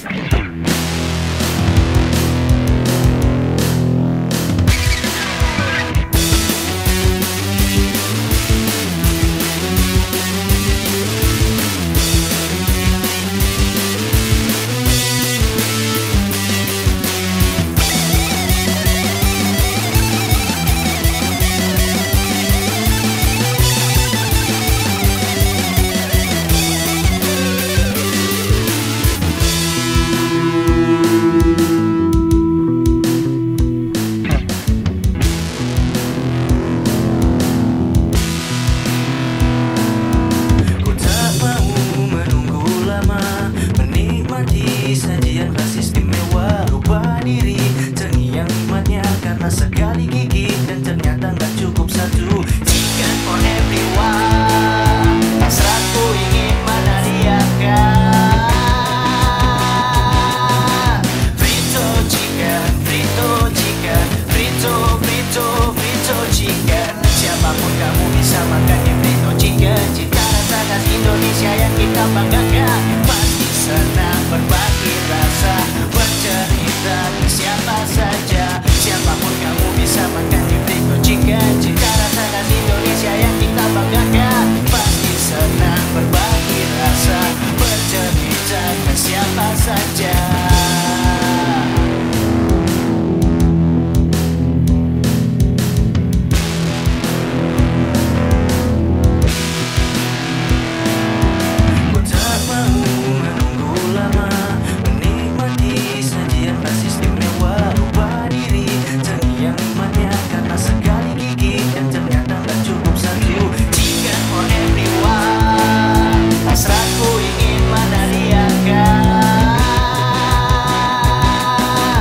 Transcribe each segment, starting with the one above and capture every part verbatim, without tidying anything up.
Sajian khas istimewa, lupa diri, terngiang nikmatnya karena sekali gigit dan ternyata nggak cukup satu. Chicken for everyone, hasratku ingin menariakan. Frito chicken, frito chicken, frito, frito, frito chicken. Siapapun kamu bisa makan di frito chicken. Cita rasa khas Indonesia yang kita banggakan. Pasti senang berbagi rasa, bercerita ke siapa saja. Siapapun kamu bisa makan di frito chicken. Cita rasa khas Indonesia yang kita banggakan. Pasti senang berbagi rasa, bercerita ke siapa saja.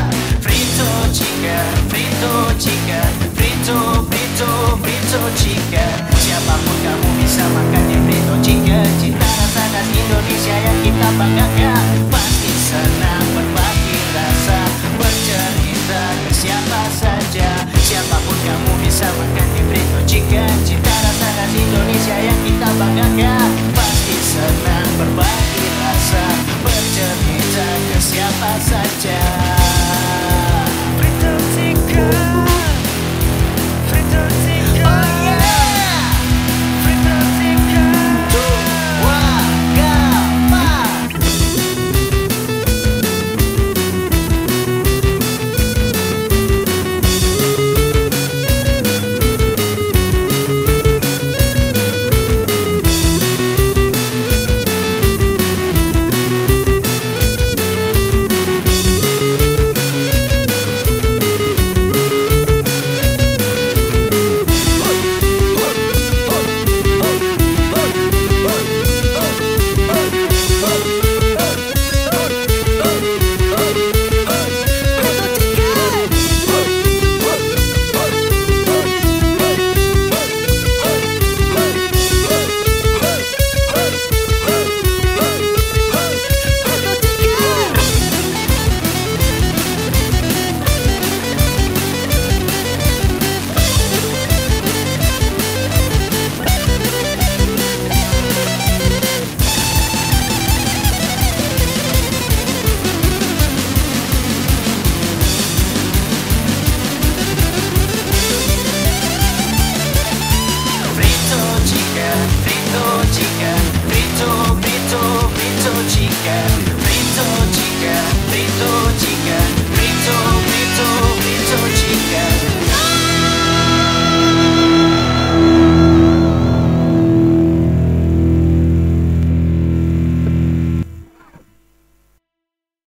Chicken, frito, frito, frito chicken.